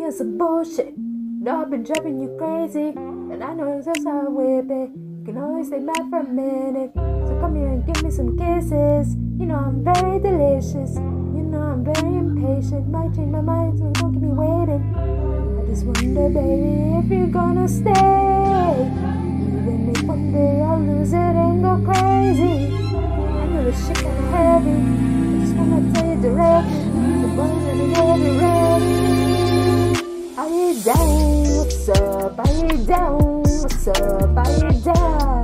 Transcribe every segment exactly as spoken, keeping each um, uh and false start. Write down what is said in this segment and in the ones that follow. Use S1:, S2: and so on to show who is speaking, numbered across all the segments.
S1: on some bullshit. No, I've been driving you crazy, and I know that's how we be. You can always stay mad for a minute, so come here and give me some kisses. You know I'm very delicious, you know I'm very impatient. Might change my mind, so don't keep me waiting. I just wonder, baby, if you're gonna stay. Even if one day I'll lose it and go crazy. I know this shit kinda heavy, I just wanna tell you directly. The boys in the air, be ready. Are you down? What's up? Are you down? What's up? Are you down?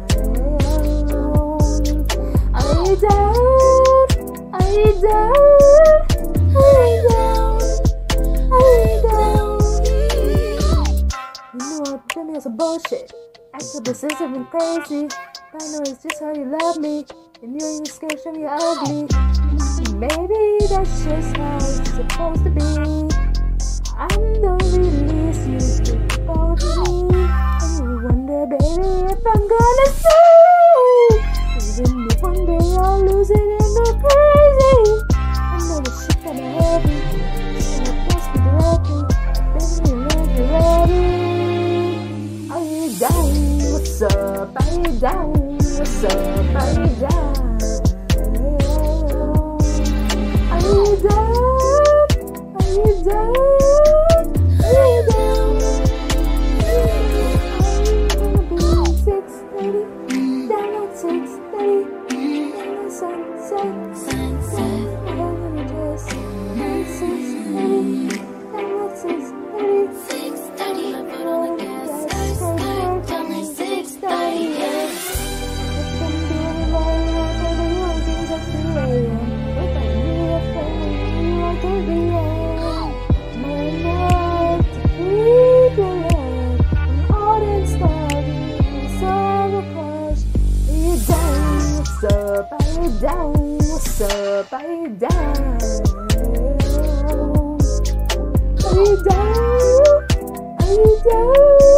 S1: Are you down? Are you down? Are you down? Are you down? You know I'm telling you some bullshit. Acting possessive and crazy. But I know it's just how you love me. And you ain't scared to show me ugly. Maybe that's just how it's supposed to be. I'm the release you took hold of me. And you wonder, baby, if I'm gonna stay. Even if one day I'll lose it and go crazy. I know this shit kinda heavy, and I force me directly. Baby, when you're ready. Are you down? What's up? Are you down? What's up? Are you down? Are you down? Are you down? Down, what's up? Are you down? Are you down? Are you down?